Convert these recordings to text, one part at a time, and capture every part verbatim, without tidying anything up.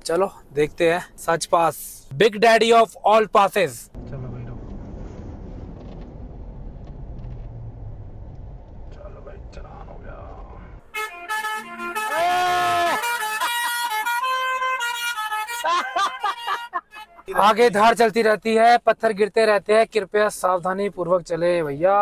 चलो देखते हैं। Such pass, big daddy of all passes. चलो भाई रुको, चलो भाई चलान हो गया। आगे धार चलती रहती है, पत्थर गिरते रहते हैं, कृपया सावधानी पूर्वक चले भैया।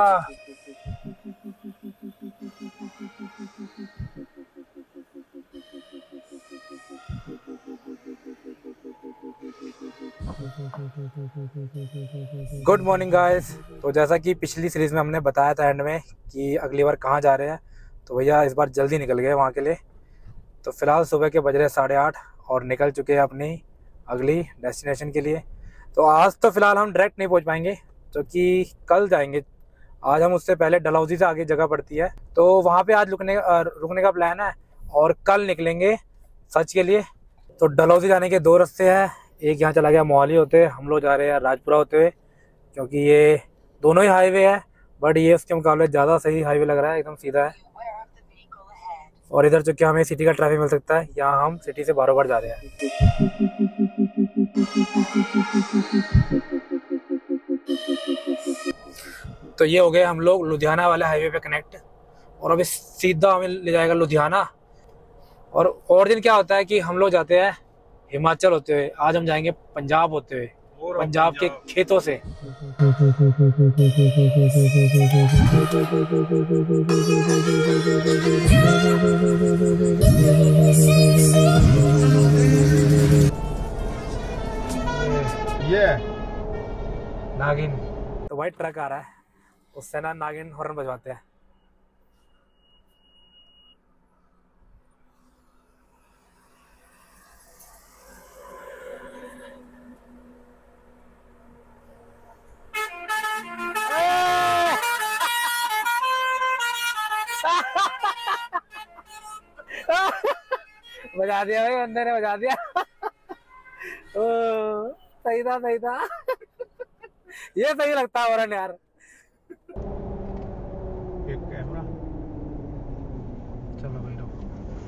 Good morning guys. तो जैसा कि पिछली सीरीज में हमने बताया था एंड में कि अगली बार कहाँ जा रहे हैं, तो भैया इस बार जल्दी निकल गए वहाँ के लिए। तो फिलहाल सुबह के बज रहे साढ़े आठ और निकल चुके हैं अपनी अगली डेस्टिनेशन के लिए। तो आज तो फिलहाल हम डायरेक्ट नहीं पहुँच पाएंगे, क्योंकि कल जाएंगे। आज हम उससे पहले डलहौजी से आगे जगह पड़ती है, तो वहाँ पे आज रुकने रुकने का प्लान है और कल निकलेंगे सच के लिए। तो डलहौजी जाने के दो रास्ते हैं, एक यहाँ चला गया मोहाली होते हुए, हम लोग जा रहे हैं राजपुरा होते हुए, क्योंकि ये दोनों ही हाईवे है, बट ये उसके मुकाबले ज़्यादा सही हाईवे लग रहा है, एकदम सीधा है। और इधर चूँकि हमें सिटी का ट्रैफिक मिल सकता है, यहाँ हम सिटी से बारों बार जा रहे हैं। तो ये हो गए हम लोग लुधियाना वाले हाईवे पे कनेक्ट, और अभी सीधा हमें ले जाएगा लुधियाना। और और दिन क्या होता है कि हम लोग जाते हैं हिमाचल होते हुए, आज हम जाएंगे पंजाब होते हुए, पंजाब के खेतों से। ये नागिन तो भाई ट्रक आ रहा है, उससे ना नागिन हॉर्न बजवाते हैं। बजा दिया भाई, बंदे ने बजा दिया। ओ, सही था सही था। ये सही लगता है वरन यार। एक कैमरा। चलो भाई रुको,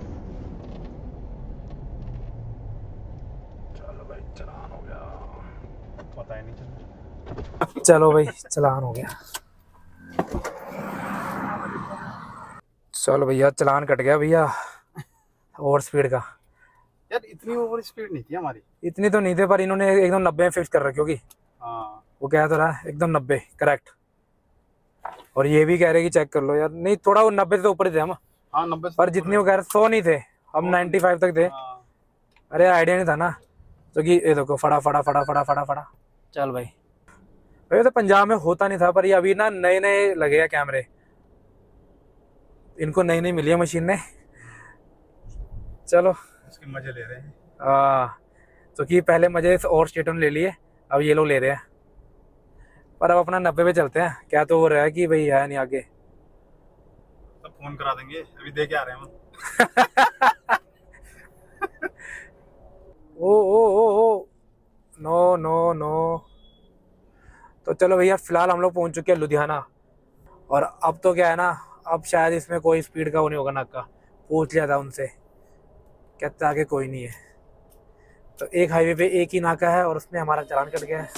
चलो भाई चलान हो गया। पता ही नहीं चला। चलो भाई चलान हो गया। चलो भैया चलान कट गया भैया, ओवर स्पीड का। यार इतनी ओवर स्पीड नहीं थी हमारी। इतनी तो नहीं थे, पर इन्होंने एकदम नब्बे में फिक्स कर रखी होगी। हाँ वो कह तो रहा है एकदम नब्बे करेक्ट, और ये भी कह रहे कि चेक कर लो यार। नहीं, थोड़ा वो नब्बे से ऊपर ही थे हम। हाँ नब्बे, पर जितनी वो कह रहे सौ नहीं थे, हम नाइन्टी फाइव तक थे। हाँ। अरे आइडिया नहीं था ना, तो कि ये देखो फड़ा फड़ा फड़ा फड़ा फड़ा फड़ा। चल भाई, वैसे तो पंजाब में होता नहीं था, पर ये अभी ना नए नए लगे हैं कैमरे, इनको नई नई मिली है मशीन ने। चलो इसके मजे ले रहे हैं। हाँ, तो कि पहले मजे और स्टेटों ने ले लिए, अब ये लोग ले रहे हैं। पर अब अपना नब्बे पे चलते हैं। क्या तो वो रहा है कि भाई है नहीं आगे, तो फोन करा देंगे, अभी दे के आ रहे हैं हम। Oh oh oh oh no no no. तो चलो भैया फिलहाल हम लोग पहुंच चुके हैं लुधियाना, और अब तो क्या है ना, अब शायद इसमें कोई स्पीड का वो नहीं होगा नाका। पूछ लिया था उनसे, कहते आगे कोई नहीं है। तो एक हाईवे पे एक ही नाका है, और उसमें हमारा चालान कट गया है।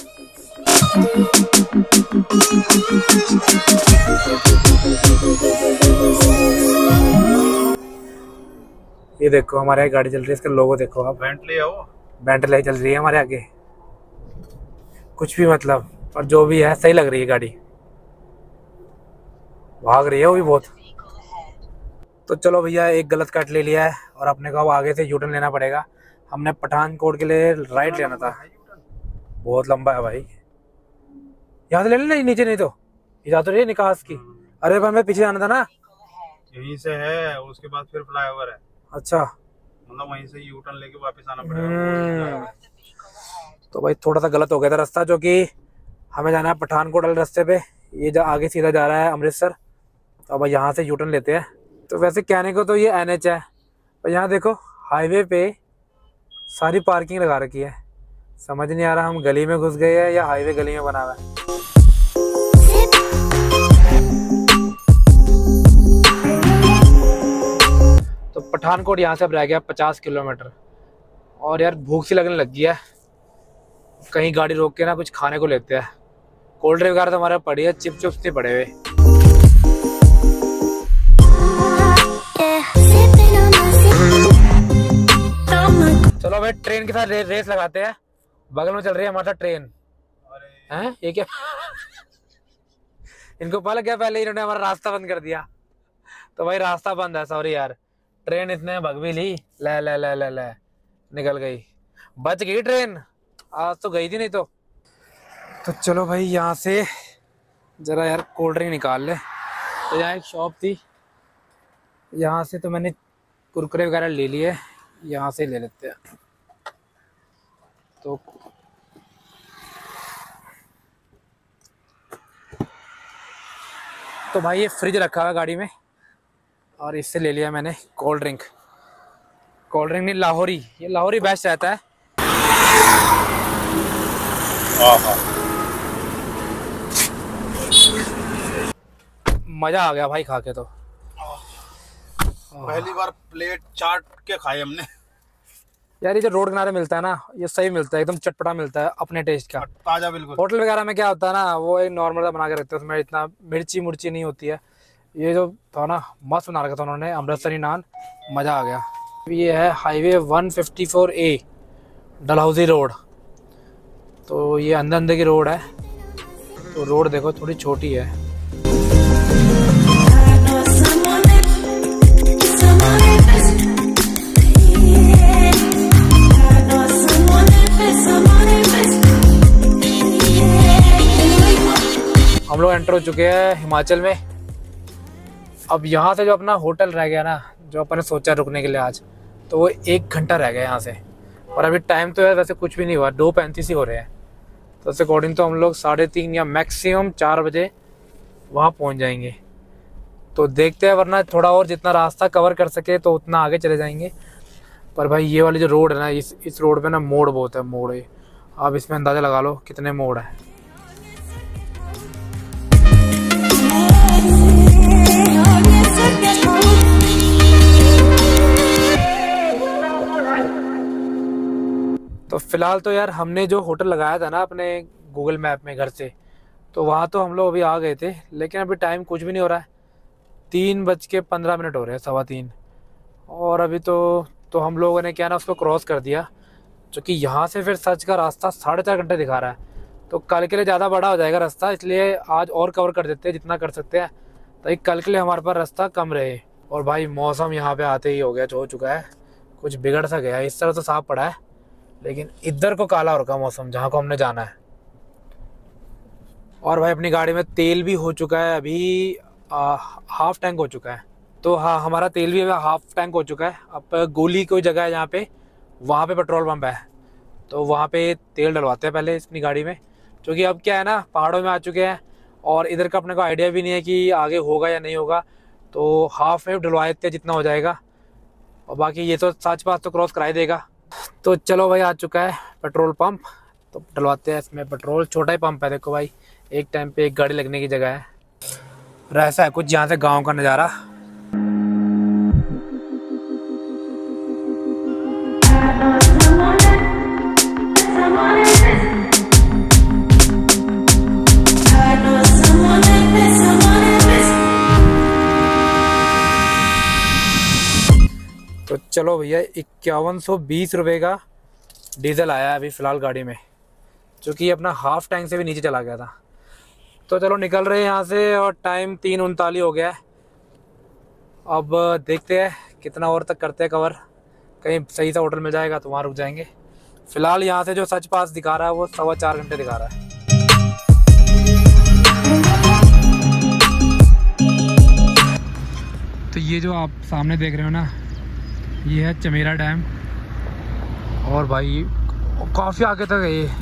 ये देखो हमारे आगे गाड़ी चल रही है, इसका लोगो देखो आप। बेंटली है वो, बेंटली चल रही है हमारे आगे। कुछ भी मतलब, और जो भी है सही लग रही है गाड़ी, भाग रही है वो भी बहुत। तो चलो भैया एक गलत कट ले लिया है, और अपने को अब आगे से यूटर्न लेना पड़ेगा। हमने पठानकोट के लिए राइट लेना था, बहुत लंबा है भाई। यहाँ से ले लेना, नीचे नहीं तो इधर तो निकास की। अरे भाई मैं पीछे जाना था ना, यहीं से है, उसके बाद फिर फ्लाईओवर है। अच्छा, मतलब वहीं से यू टर्न लेके वापस आना पड़ेगा। तो भाई थोड़ा सा गलत हो गया था रास्ता, जो कि हमें जाना है पठानकोट वाले रास्ते पे। ये जा आगे सीधा जा रहा है अमृतसर, तो अब यहाँ से यू टर्न लेते हैं। तो वैसे कहने को तो ये एन एच है, पर यहाँ देखो हाईवे पे सारी पार्किंग लगा रखी है। समझ नहीं आ रहा हम गली में घुस गए हैं या हाईवे गली में बना हुआ है। तो पठानकोट यहाँ से अब रह गया पचास किलोमीटर, और यार भूख सी लगने लग गई है, कहीं गाड़ी रोक के ना कुछ खाने को लेते हैं। कोल्ड ड्रिंक वगैरह तो हमारे पड़ी है, चिप चिप्स नहीं पड़े हुए। चलो भाई ट्रेन के साथ रे, रेस लगाते हैं। बगल में चल रही है हमारा ट्रेन। हैं ये क्या इनको पता क्या, पहले इन्होंने हमारा रास्ता बंद कर दिया। तो भाई रास्ता बंद है, सॉरी यार। ट्रेन इतने भग भी ली, ले ले ले ले ले निकल गई, बच गई ट्रेन। आज तो गई थी नहीं तो। तो चलो भाई यहाँ से जरा यार कोल्ड ड्रिंक निकाल ले। तो यहाँ एक शॉप थी, यहाँ से तो मैंने कुरकुरे वगैरह ले लिए, यहाँ से ले लेते हैं। तो तो भाई ये फ्रिज रखा हुआ गाड़ी में और इससे ले लिया मैंने कोल्ड ड्रिंक। कोल्ड ड्रिंक नहीं, लाहौरी। ये लाहौरी बेस्ट रहता है। मजा आ गया भाई खा के। तो पहली बार प्लेट चाट के खाए हमने यार। ये जो रोड किनारे मिलता है ना, ये सही मिलता है, एकदम चटपटा मिलता है, अपने टेस्ट का, ताजा बिल्कुल। होटल वगैरह में क्या होता है ना, वो एक नॉर्मल सा बना के रखते हैं, उसमें इतना मिर्ची मुर्ची नहीं होती है। ये जो था ना मस्त बना रखा था उन्होंने, अमृतसरी नान, मज़ा आ गया। ये है highway one fifty four A Dalhousie road. तो ये अंदर अंदर की रोड है। तो रोड देखो थोड़ी छोटी है। हम लोग एंटर हो चुके हैं हिमाचल में। अब यहाँ से जो अपना होटल रह गया ना, जो अपन ने सोचा रुकने के लिए आज, तो वो एक घंटा रह गया यहाँ से। और अभी टाइम तो है वैसे कुछ भी नहीं हुआ, दो पैंतीस ही हो रहे हैं। तो उस अकॉर्डिंग तो हम लोग साढ़े तीन या मैक्सिमम चार बजे वहाँ पहुँच जाएंगे। तो देखते हैं, वरना थोड़ा और जितना रास्ता कवर कर सके तो उतना आगे चले जाएंगे। पर भाई ये वाली जो रोड है ना, इस इस रोड पे ना मोड़ बहुत है, मोड़ है। आप इसमें अंदाज़ा लगा लो कितने मोड़ है। तो फिलहाल तो यार हमने जो होटल लगाया था ना अपने गूगल मैप में घर से, तो वहाँ तो हम लोग अभी आ गए थे, लेकिन अभी टाइम कुछ भी नहीं हो रहा है। तीन बज के पंद्रह मिनट हो रहे हैं, सवा तीन। और अभी तो तो हम लोगों ने क्या ना उसको क्रॉस कर दिया, क्योंकि यहाँ से फिर सच का रास्ता साढ़े चार घंटे दिखा रहा है। तो कल के लिए ज़्यादा बड़ा हो जाएगा रास्ता, इसलिए आज और कवर कर देते हैं जितना कर सकते हैं, ताकि कल के लिए हमारे पास रास्ता कम रहे। और भाई मौसम यहाँ पे आते ही हो गया, हो चुका है, कुछ बिगड़ सा गया है। इस तरह तो साफ पड़ा है, लेकिन इधर को काला हो रखा मौसम, जहाँ को हमने जाना है। और भाई अपनी गाड़ी में तेल भी हो चुका है, अभी आ, हाफ टैंक हो चुका है। तो हाँ, हमारा तेल भी अभी हाफ टैंक हो चुका है। अब गोली कोई जगह है जहाँ पे, वहाँ पे पेट्रोल पंप है, तो वहाँ पे तेल डलवाते हैं पहले अपनी गाड़ी में। क्योंकि अब क्या है ना, पहाड़ों में आ चुके हैं और इधर का अपने को आइडिया भी नहीं है कि आगे होगा या नहीं होगा। तो हाफ में डलवा देते हैं जितना हो जाएगा, और बाकी ये तो सच पास तो क्रॉस कराई देगा। तो चलो भाई, आ चुका है पेट्रोल पंप, तो डलवाते हैं इसमें पेट्रोल। छोटा ही पंप है, देखो भाई, एक टाइम पे एक गाड़ी लगने की जगह है। ऐसा है कुछ यहाँ से गांव का नज़ारा। तो चलो भैया, इक्यावन सौ बीस रुपये का डीजल आया है अभी फ़िलहाल गाड़ी में, जो कि अपना हाफ टैंक से भी नीचे चला गया था। तो चलो निकल रहे हैं यहाँ से, और टाइम तीन उनतालीस हो गया है। अब देखते हैं कितना और तक करते हैं कवर। कहीं सही सा होटल मिल जाएगा तो वहाँ रुक जाएंगे। फ़िलहाल यहाँ से जो सच पास दिखा रहा है वो सवा चार घंटे दिखा रहा है। तो ये जो आप सामने देख रहे हो ना, ये है चमेरा डैम। और भाई काफ़ी आगे तक है ये।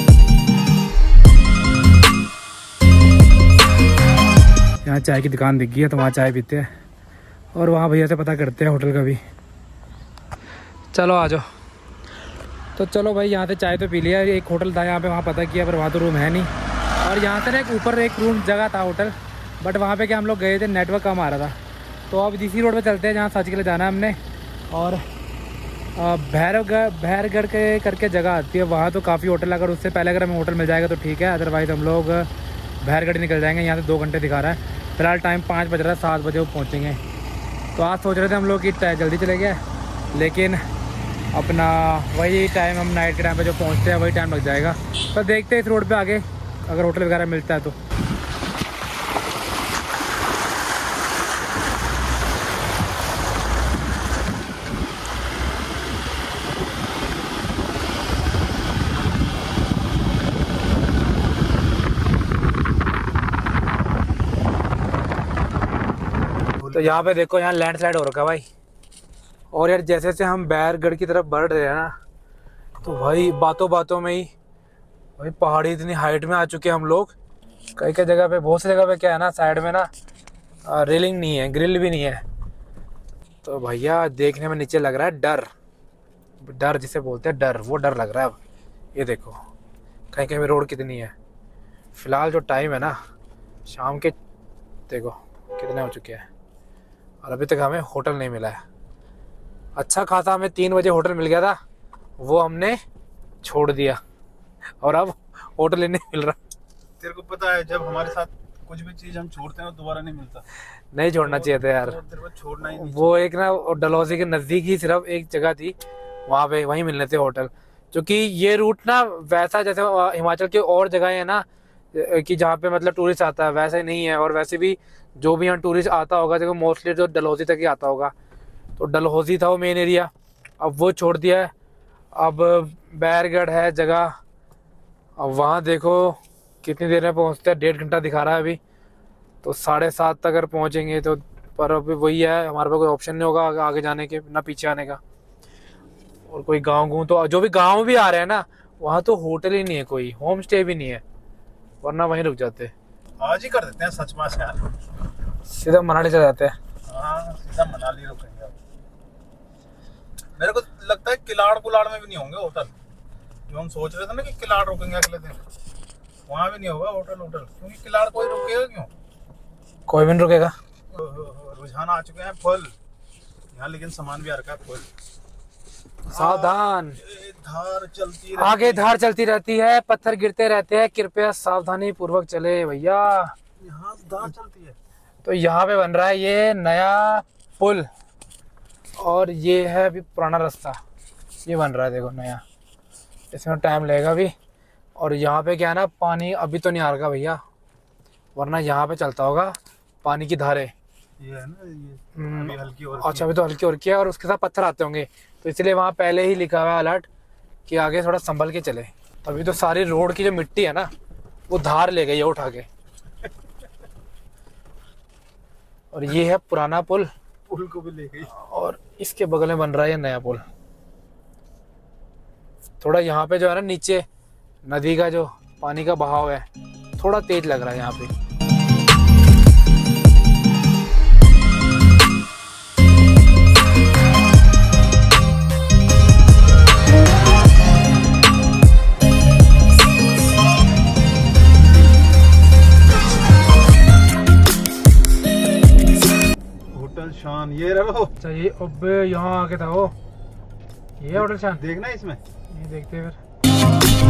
यहाँ चाय की दुकान दिख गई है, तो वहाँ चाय पीते हैं, और वहाँ भैया से पता करते हैं होटल का भी। चलो आ जाओ। तो चलो भाई, यहाँ से चाय तो पी लिया। एक होटल था यहाँ पे, वहाँ पता किया, पर वहाँ तो रूम है नहीं। और यहाँ से ना एक ऊपर एक रूम जगह था होटल, बट वहाँ पे क्या हम लोग गए थे, नेटवर्क कम आ रहा था। तो अब इसी रोड पे चलते हैं जहाँ सच के लिए जाना है हमने। और भैरवगढ़ भैरगढ़ के करके जगह आती है, वहाँ तो काफ़ी होटल, अगर उससे पहले अगर हमें होटल मिल जाएगा तो ठीक है, अदरवाइज़ हम लोग भैरगढ़ निकल जाएंगे। यहाँ से दो घंटे दिखा रहा है, फिलहाल टाइम पाँच बज रहा है, सात बजे वो पहुँचेंगे। तो आज सोच रहे थे हम लोग कि जल्दी चले गए, लेकिन अपना वही टाइम हम नाइट के टाइम पे जो पहुँचते हैं वही टाइम लग जाएगा। तो देखते हैं इस रोड पे आगे अगर होटल वगैरह मिलता है तो। तो यहाँ पे देखो, यहाँ लैंडस्लाइड हो रखा है भाई। और यार जैसे जैसे हम बैरगढ़ की तरफ बढ़ रहे हैं ना, तो भाई बातों बातों में ही भाई पहाड़ी इतनी हाइट में आ चुके हैं हम लोग। कई कई जगह पे, बहुत सी जगह पे क्या है ना, साइड में ना रेलिंग नहीं है, ग्रिल भी नहीं है। तो भैया देखने में नीचे लग रहा है डर, डर जिसे बोलते हैं डर, वो डर लग रहा है अब। ये देखो कहीं कहीं रोड कितनी है। फिलहाल जो टाइम है ना, शाम के देखो कितने हो चुके हैं, और अभी तक हमें होटल नहीं मिला है। अच्छा खासा हमें तीन बजे होटल मिल गया था, वो हमने छोड़ दिया, और अब होटल ही नहीं मिल रहा। तेरे को पता है जब हमारे साथ कुछ भी चीज हम छोड़ते हैं दोबारा नहीं मिलता। नहीं छोड़ना चाहिए था यार, तेरे को छोड़ना ही नहीं। वो एक ना डलहौजी के नज़दीक ही सिर्फ एक जगह थी, वहाँ पे वहीं मिलने थे होटल। क्योंकि ये रूट ना वैसा जैसे हिमाचल के और जगह है ना कि जहाँ पे मतलब टूरिस्ट आता है, वैसे नहीं है। और वैसे भी जो भी यहाँ टूरिस्ट आता होगा देखो मोस्टली तो डलहौजी तक ही आता होगा। तो डलहौजी था वो मेन एरिया, अब वो छोड़ दिया है। अब बैरगढ़ है जगह, अब वहाँ देखो कितनी देर में पहुँचते हैं, डेढ़ घंटा दिखा रहा है अभी। तो साढ़े सात तक अगर पहुँचेंगे तो, पर अभी वही है, हमारे पास कोई ऑप्शन नहीं होगा आगे जाने के, ना पीछे आने का। और कोई गाँव गूँ तो जो भी गाँव भी आ रहे हैं ना, वहाँ तो होटल ही नहीं है, कोई होम स्टे भी नहीं है, वरना वहीं रुक जाते। आज ही कर देते हैं सच मास यार, सीधा मनाली चले जाते हैं। हाँ सीधा मनाली रुकेंगे। अब मेरे को लगता है किलाड़ कुलाड़ में भी नहीं होंगे होटल, जो हम सोच रहे थे ना कि किलाड़ रुकेंगे अगले दिन, वहाँ भी नहीं होगा होटल होटल क्योंकि किलाड़ कोई रुकेगा क्यों, कोई भी नहीं रुकेगा। रुझान आ चुके हैं फुल यहाँ, लेकिन सामान भी आ रखा है फुल। सावधान, धार चलती आगे धार चलती रहती है, पत्थर गिरते रहते हैं, कृपया सावधानी पूर्वक चले भैया। यहाँ धार चलती है। तो यहाँ पे बन रहा है ये नया पुल, और ये है अभी पुराना रास्ता, ये बन रहा है देखो नया, इसमें टाइम लगेगा अभी। और यहाँ पे क्या है ना, पानी अभी तो नहीं आ रहा भैया, वरना यहाँ पे चलता होगा पानी की धारें। ये है ना, ये अभी हल्की और अच्छा अभी तो हल्की और की है, और उसके साथ पत्थर आते होंगे, तो इसलिए वहाँ पहले ही लिखा हुआ है अलर्ट कि आगे थोड़ा संभल के चले। अभी तो सारी रोड की जो मिट्टी है ना, वो धार ले गई है उठा के। और ये है पुराना पुल, पुल को भी ले गई, और इसके बगल में बन रहा है नया पुल। थोड़ा यहाँ पे जो है ना नीचे नदी का जो पानी का बहाव है थोड़ा तेज लग रहा है यहाँ पे। होटल शान ये रहो। अच्छा ये अब यहाँ आके था वो, ये होटल शान देखना इसमें, ये देखते हैं फिर।